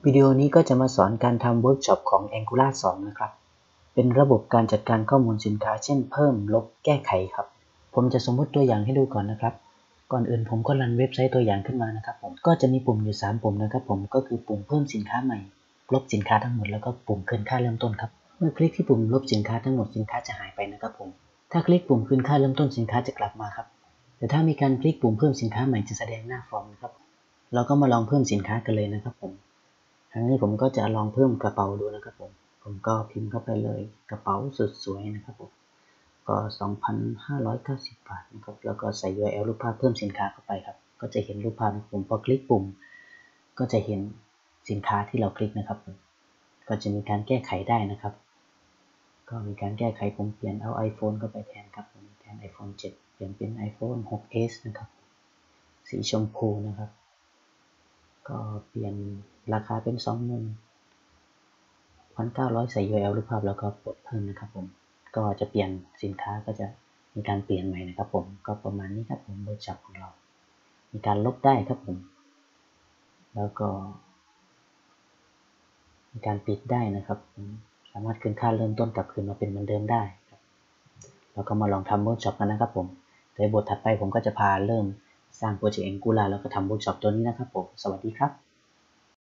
วิดีโอนี้ก็จะมาสอนการทำเวิร์กช็อปของ Angular 2 นะครับเป็นระบบการจัดการข้อมูลสินค้าเช่นเพิ่มลบแก้ไขครับผมจะสมมติตัวอย่างให้ดูก่อนนะครับก่อนอื่นผมก็รันเว็บไซต์ตัวอย่างขึ้นมานะครับผมก็จะมีปุ่มอยู่3ปุ่มนะครับผมก็คือปุ่มเพิ่มสินค้าใหม่ลบสินค้าทั้งหมดแล้วก็ปุ่มคืนค่าเริ่มต้นครับเมื่อคลิกที่ปุ่มลบสินค้าทั้งหมดสินค้าจะหายไปนะครับผมถ้าคลิกปุ่มคืนค่าเริ่มต้นสินค้าจะกลับมาครับแต่ถ้ามีการคลิกปุ่มเพิ่มสินค้าใหม่จะแสดงหน้าฟอร์มนะครับเราก็มาลองเพิ่มสินค้ากันเลยนะครับผมครั้งนี้ผมก็จะลองเพิ่มกระเป๋าดูนะครับผมก็พิมพ์เข้าไปเลยกระเป๋าสุดสวยนะครับผมก็ 2,590 บาทนะครับแล้วก็ใส่ URL รูปภาพเพิ่มสินค้าเข้าไปครับก็จะเห็นรูปภาพผมพอคลิกปุ่มก็จะเห็นสินค้าที่เราคลิกนะครับก็จะมีการแก้ไขได้นะครับก็มีการแก้ไขผมเปลี่ยนเอา iPhone เข้าไปแทนครับผมแทน iPhone 7 เปลี่ยนเป็น iPhone 6s นะครับสีชมพูนะครับก็เปลี่ยนราคาเป็น 21,900 ใส่ URL รูปภาพแล้วก็กดเพิ่มนะครับผมก็จะเปลี่ยนสินค้าก็จะมีการเปลี่ยนใหม่นะครับผมก็ประมาณนี้ครับผมเวิร์กช็อปของเรามีการลบได้ครับผมแล้วก็มีการปิดได้นะครับสามารถคืนค่าเริ่มต้นกลับคืนมาเป็นเหมือนเดิมได้ครับแล้วก็มาลองทำเวิร์กช็อปกันนะครับผมในบทถัดไปผมก็จะพาเริ่มสร้างโปรเจกต์ Angular แล้วก็ทำเวิร์กช็อปตัวนี้นะครับผมสวัสดีครับ